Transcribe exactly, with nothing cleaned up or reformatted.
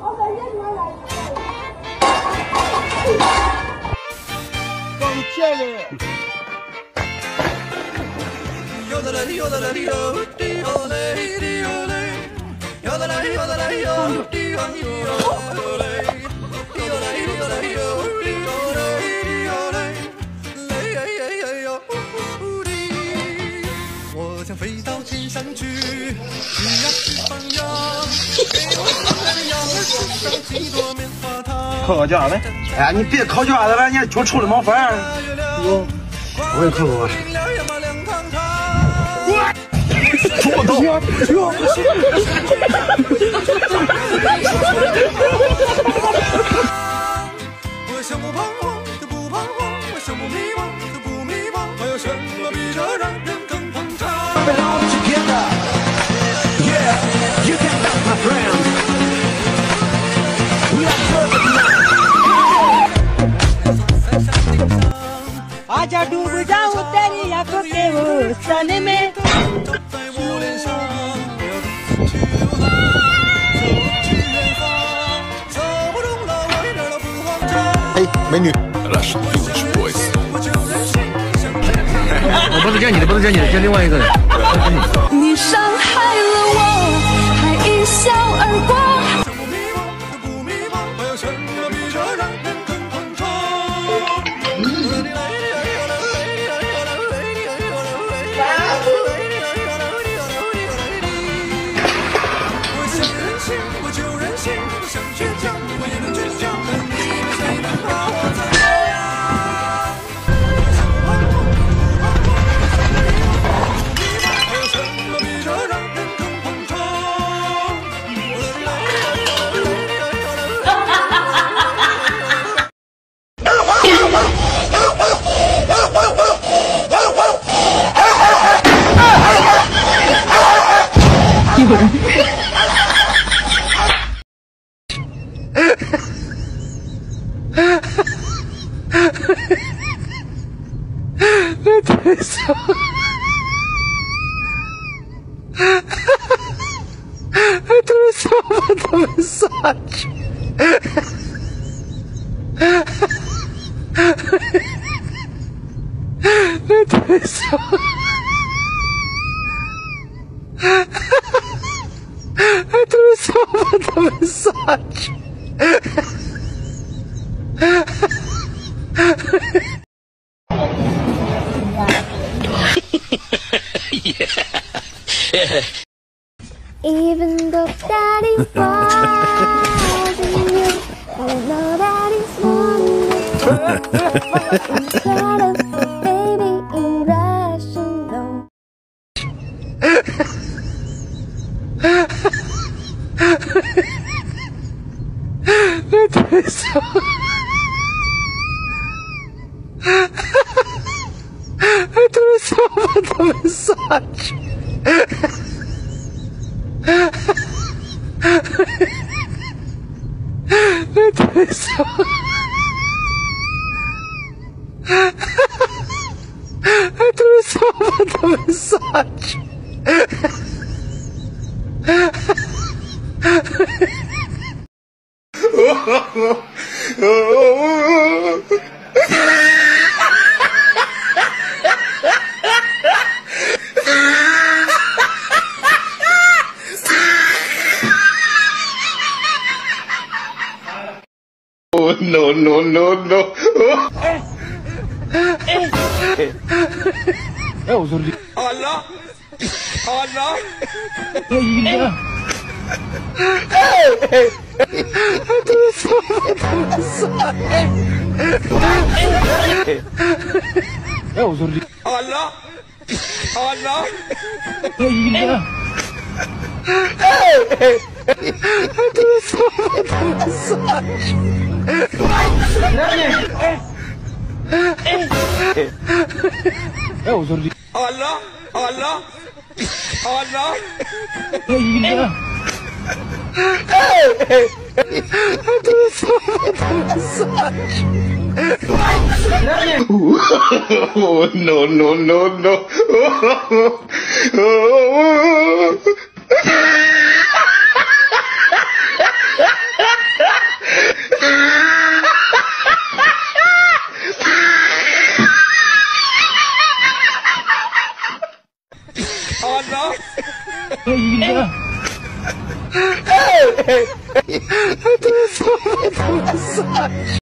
放箭了！有的嘞，有的嘞，有的嘞，有的嘞，有的嘞，有的嘞，有的嘞，有的嘞，有的嘞，有的嘞，我将飞到天上去，只要是放羊，给我放在羊儿身上几朵棉花糖。 烤个架子，哎，你别烤架子了，你就出来冒饭。我我给烤个。我操！ 我想不彷徨就不彷徨，我想不迷茫就不迷茫，还有什么比这让人更膨胀？ आजा डूब जाऊं तेरी आंखों के हुस्न में। 哎，美女。我不是叫你的，不是叫你的，叫另外一个人。 你伤害了我，还一笑而过。 那太骚！那太骚了，他们仨去。那太骚了！那太骚了，他们仨去。 Even though daddy falls in you, I know daddy's wonderful. Instead of baby irrational. 那太骚了！那太骚了，他们仨去。那太骚了！那太骚了，他们仨去。Oh no no no no！ 哎哎哎！哎，我说你。 好了，好了， 我赢了。哎哎！他们仨，他们仨。哎哎哎！我说你。 好了，好了， 我赢了。哎哎！他们仨，他们仨。 哎，我说你。 好了，好了，好了， 我赢了。哎哎！他们仨，他们仨。Oh no no no no！ Oh 操！ 哎哎哎！他妈他妈